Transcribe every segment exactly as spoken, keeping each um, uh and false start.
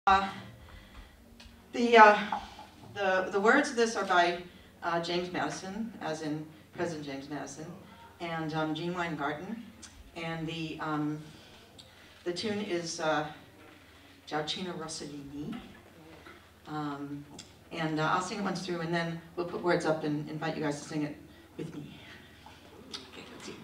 Uh, the, uh, the, the words of this are by uh, James Madison, as in President James Madison, and um, Gene Weingarten. And the, um, the tune is uh, Gioacchino Rossellini. Um, and uh, I'll sing it once through, and then we'll put words up and invite you guys to sing it with me. Okay, let's see.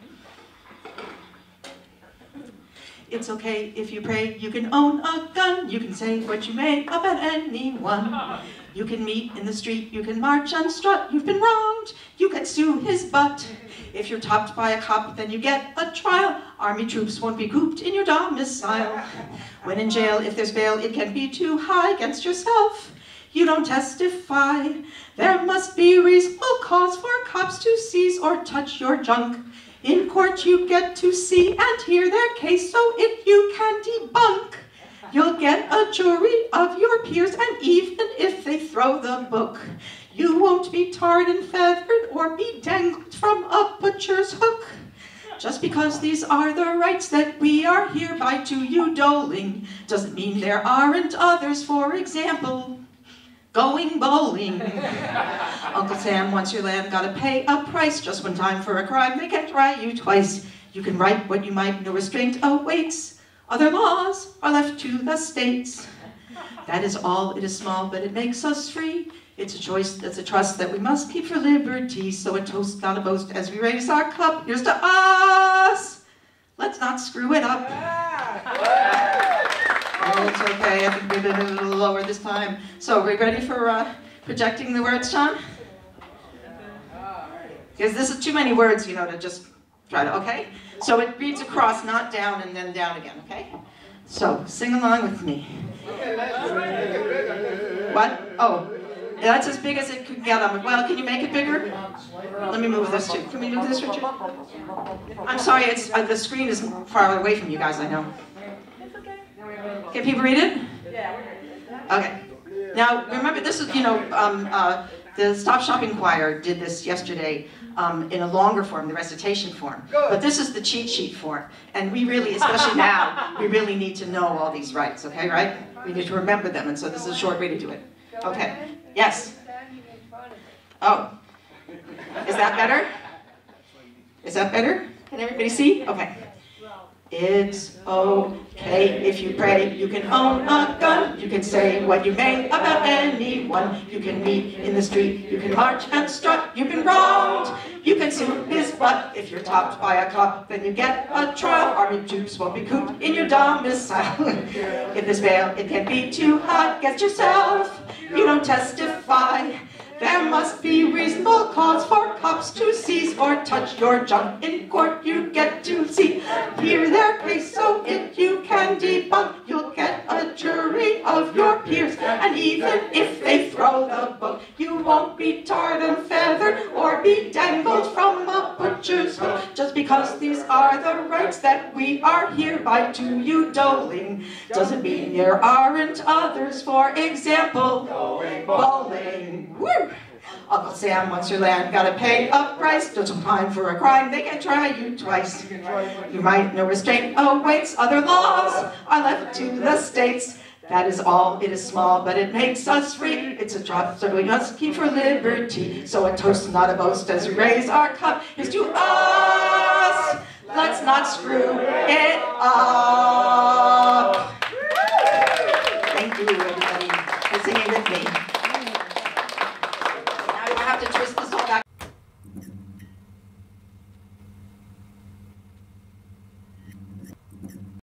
It's okay if you pray, you can own a gun, you can say what you may about anyone. You can meet in the street, you can march and strut, you've been wronged, you can sue his butt. If you're topped by a cop, then you get a trial. Army troops won't be cooped in your domicile. When in jail, if there's bail, it can be too high against yourself. You don't testify. There must be reasonable cause for cops to seize or touch your junk. In court you get to see and hear their case, so if you can debunk, you'll get a jury of your peers, and even if they throw the book, you won't be tarred and feathered or be dangled from a butcher's hook. Just because these are the rights that we are hereby to you doling, doesn't mean there aren't others. For example, going bowling. Uncle Sam wants your land, gotta pay a price. Just one time for a crime, they can't try you twice. You can write what you might, no restraint awaits. Other laws are left to the states. That is all, it is small, but it makes us free. It's a choice, that's a trust that we must keep for liberty. So a toast, not a boast, as we raise our cup. Here's to us! Let's not screw it up. Oh, it's okay, I think we did it a little lower this time. So, are we ready for uh, projecting the words, Sean? Because this is too many words, you know, to just try to, okay? So it reads across, not down, and then down again, okay? So, sing along with me. What? Oh, that's as big as it could get. On. Well, can you make it bigger? Let me move this too. Can we move this, Richard? I'm sorry, it's, uh, the screen is far away from you guys, I know. Can people read it? Okay. Now, remember, this is, you know, um, uh, the Stop Shopping Choir did this yesterday um, in a longer form, the recitation form. But this is the cheat sheet form. And we really, especially now, we really need to know all these rights, okay, right? We need to remember them, and so this is a short way to do it. Okay. Yes? Oh. Is that better? Is that better? Can everybody see? Okay. It's okay if you pray, you can own a gun, you can say what you may about anyone. You can meet in the street, you can march and strut, you've been wronged, you can sue his butt. If you're topped by a cop, then you get a trial. Army troops won't be cooped in your domicile. If there's bail, it can't be too high against yourself. You don't testify. There must be reasonable cause for cops to seize or touch your junk. In court you get to see, hear their case, so if you can debunk, you'll get a jury of your peers. And even if they throw the book, you won't be tarred and feathered or be dangled from a butcher's hook. Just because these are the rights that we are hereby to you doling, doesn't mean there aren't others. For example, bowling. Woo! Uncle Sam wants your land, gotta pay a price. Just some time for a crime, they can try you twice. You might, no restraint awaits. Other laws are left to the states. That is all, it is small, but it makes us free. It's a drop, so we must keep for liberty. So a toast, not a boast, as we raise our cup, is to us. Let's not screw it up. Thank you, everybody, for singing with me.